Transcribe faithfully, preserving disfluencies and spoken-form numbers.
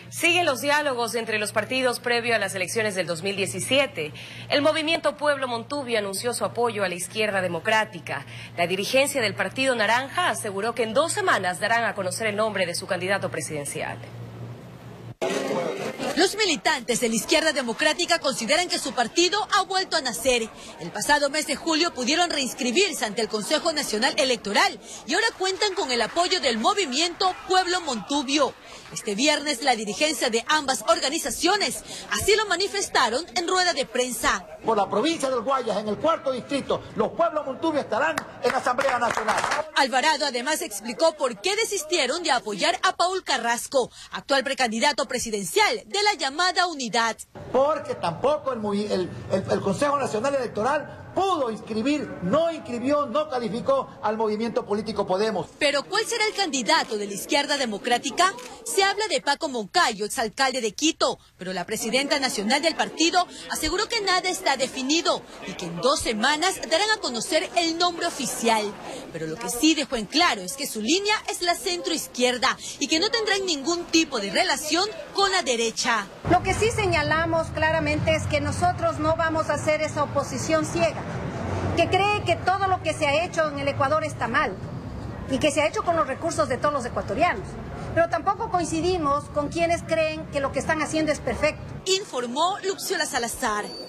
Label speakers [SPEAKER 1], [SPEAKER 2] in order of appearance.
[SPEAKER 1] Siguen los diálogos entre los partidos previo a las elecciones del dos mil diecisiete. El movimiento Pueblo Montubio anunció su apoyo a la izquierda democrática. La dirigencia del Partido Naranja aseguró que en dos semanas darán a conocer el nombre de su candidato presidencial.
[SPEAKER 2] Los militantes de la izquierda democrática consideran que su partido ha vuelto a nacer. El pasado mes de julio pudieron reinscribirse ante el Consejo Nacional Electoral y ahora cuentan con el apoyo del movimiento Pueblo Montubio. Este viernes la dirigencia de ambas organizaciones así lo manifestaron en rueda de prensa.
[SPEAKER 3] Por la provincia del Guayas, en el cuarto distrito, los Pueblos Montubio estarán en Asamblea Nacional.
[SPEAKER 2] Alvarado además explicó por qué desistieron de apoyar a Paul Carrasco, actual precandidato presidencial de la llamada Unidad.
[SPEAKER 3] Porque tampoco el, el, el, el Consejo Nacional Electoral pudo inscribir, no inscribió, no calificó al movimiento político Podemos.
[SPEAKER 2] Pero ¿cuál será el candidato de la izquierda democrática? Se habla de Paco Moncayo, exalcalde de Quito, pero la presidenta nacional del partido aseguró que nada está definido y que en dos semanas darán a conocer el nombre oficial. Pero lo que sí dejó en claro es que su línea es la centroizquierda y que no tendrán ningún tipo de relación con la derecha.
[SPEAKER 4] Lo que sí señalamos claramente es que nosotros no vamos a hacer esa oposición ciega, que cree que todo lo que se ha hecho en el Ecuador está mal y que se ha hecho con los recursos de todos los ecuatorianos. Pero tampoco coincidimos con quienes creen que lo que están haciendo es perfecto.
[SPEAKER 2] Informó Luxiola Salazar.